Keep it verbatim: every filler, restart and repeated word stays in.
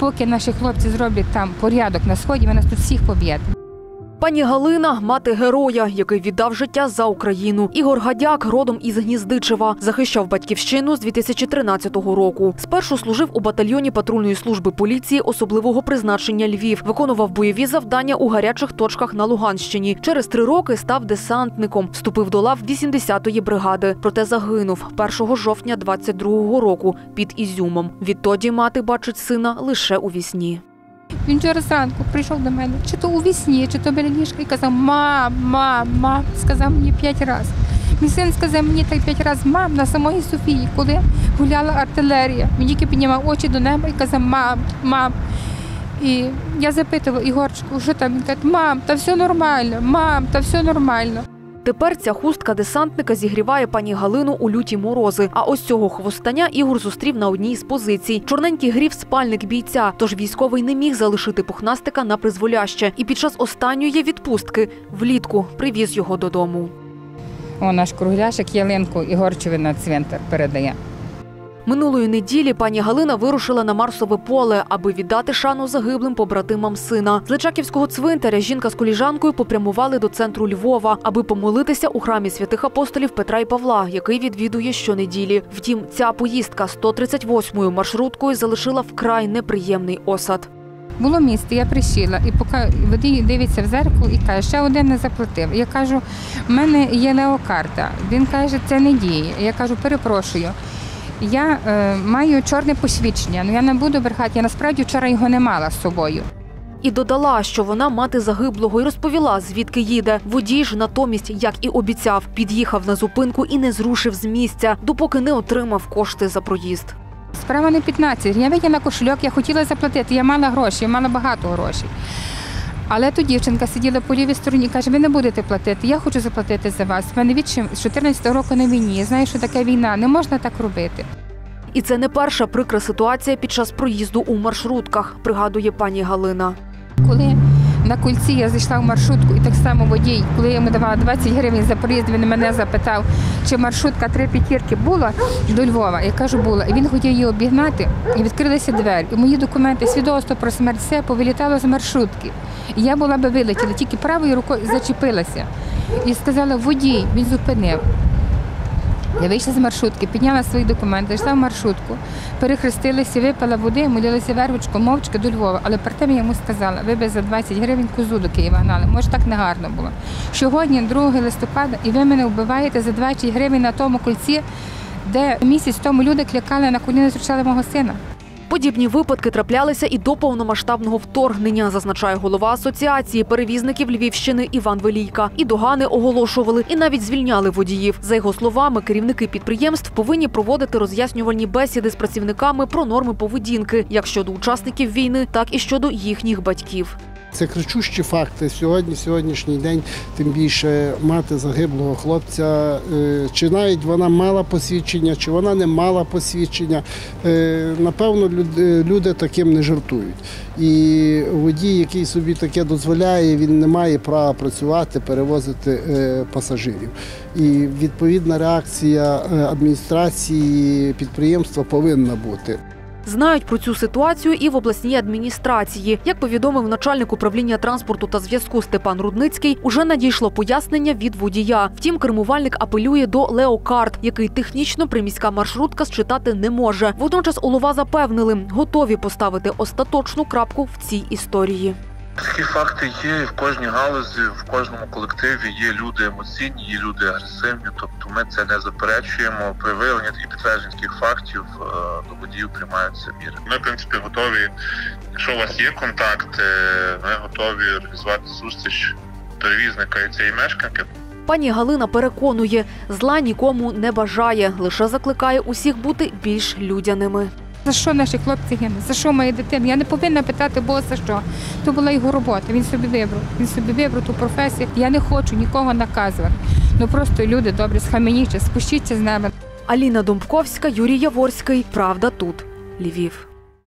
поки наші хлопці зроблять там порядок на Сході, ми нас тут всіх поб'ють. Пані Галина – мати героя, який віддав життя за Україну. Ігор Гадяк родом із Гніздичева. Захищав батьківщину з дві тисячі тринадцятого року. Спершу служив у батальйоні патрульної служби поліції особливого призначення «Львів». Виконував бойові завдання у гарячих точках на Луганщині. Через три роки став десантником. Вступив до лав вісімдесятої бригади. Проте загинув першого жовтня двадцять другого року під Ізюмом. Відтоді мати бачить сина лише у вісні. Він вчора зранку прийшов до мене, чи то у вісні, чи то біля ліжка, і казав: «Мам, мам, мам», сказав мені п'ять разів. Мій син сказав мені так п'ять разів: «Мам», на самої Софії, коли гуляла артилерія. Він тільки піднімав очі до неба і казав: «Мам, мам». І я запитувала: «Ігорчику, що там?» Він каже: «Мам, та все нормально, мам, та все нормально». Тепер ця хустка десантника зігріває пані Галину у люті морози. А ось цього хвостання Ігор зустрів на одній з позицій. Чорненький грів спальник бійця, тож військовий не міг залишити пухнастика на призволяще. І під час останньої відпустки влітку привіз його додому. О, наш кругляшик ялинку Ігорчеві на цвинтар передає. Минулої неділі пані Галина вирушила на Марсове поле, аби віддати шану загиблим побратимам сина. З Личаківського цвинтаря жінка з коліжанкою попрямували до центру Львова, аби помолитися у храмі святих апостолів Петра і Павла, який відвідує щонеділі. Втім, ця поїздка сто тридцять восьмою маршруткою залишила вкрай неприємний осад. Було місце, я присіла, і поки водій дивиться в зеркало і каже: «Ще один не заплатив». Я кажу: «В мене є леокарта». Він каже: «Це не діє». Я кажу: «Перепрошую, я е, маю чорне посвідчення, але я не буду брехати, я насправді вчора його не мала з собою». І додала, що вона мати загиблого, і розповіла, звідки їде. Водій ж натомість, як і обіцяв, під'їхав на зупинку і не зрушив з місця, допоки не отримав кошти за проїзд. Справа не п'ятнадцять, я витягла кошельок, я хотіла заплатити, я мала гроші, я мала багато грошей. Але тут дівчинка сиділа по лівій стороні і каже: «Ви не будете платити, я хочу заплатити за вас. В мене відчим з чотирнадцятого року на війні, я знаю, що таке війна, не можна так робити». І це не перша прикра ситуація під час проїзду у маршрутках, пригадує пані Галина. Коли на кільці я зайшла в маршрутку, і так само водій, коли я йому давала двадцять гривень за проїзд, він мене запитав, чи маршрутка три п'ятірки була до Львова. Я кажу: «Була». І він хотів її обігнати, і відкрилися двері. І мої документи, свідоцтво про смерть, все повилітало з маршрутки. І я була би вилетіла, тільки правою рукою зачепилася. І сказала: «Водій», він зупинив. Я вийшла з маршрутки, підняла свої документи, йшла в маршрутку, перехрестилася, випила води, молилася вервочку, мовчки до Львова. Але перед тим я йому сказала: «Ви би за двадцять гривень козу до Києва гнали, може так не гарно було. Сьогодні другого листопада, і ви мене вбиваєте за двадцять гривень на тому кільці, де місяць тому люди клякали на коліна, зустрічали мого сина». Подібні випадки траплялися і до повномасштабного вторгнення, зазначає голова Асоціації перевізників Львівщини Іван Велійка. І догани оголошували, і навіть звільняли водіїв. За його словами, керівники підприємств повинні проводити роз'яснювальні бесіди з працівниками про норми поведінки, як щодо учасників війни, так і щодо їхніх батьків. Це кричущі факти. Сьогодні, сьогоднішній день, тим більше мати загиблого хлопця, чи навіть вона мала посвідчення, чи вона не мала посвідчення, напевно, люди таким не жартують. І водій, який собі таке дозволяє, він не має права працювати, перевозити пасажирів. І відповідна реакція адміністрації підприємства повинна бути. Знають про цю ситуацію і в обласній адміністрації. Як повідомив начальник управління транспорту та зв'язку Степан Рудницький, уже надійшло пояснення від водія. Втім, кермувальник апелює до леокарт, який технічно приміська маршрутка считати не може. Водночас Улова запевнили, готові поставити остаточну крапку в цій історії. Такі факти є в кожній галузі, в кожному колективі є люди емоційні, є люди агресивні, тобто ми це не заперечуємо. При виявленні і підтвердженні таких фактів до водіїв приймаються міри. Ми, в принципі, готові, якщо у вас є контакт, ми готові організувати зустріч перевізника і цієї мешканки. Пані Галина переконує, зла нікому не бажає, лише закликає усіх бути більш людяними. За що наші хлопці гинуть? За що моя дитина? Я не повинна питати боса, що. То була його робота, він собі вибрав. Він собі вибрав ту професію. Я не хочу нікого наказувати. Ну просто люди добрі, схаменіться, спустіться з неба. Аліна Домбковська, Юрій Яворський. Правда тут. Львів.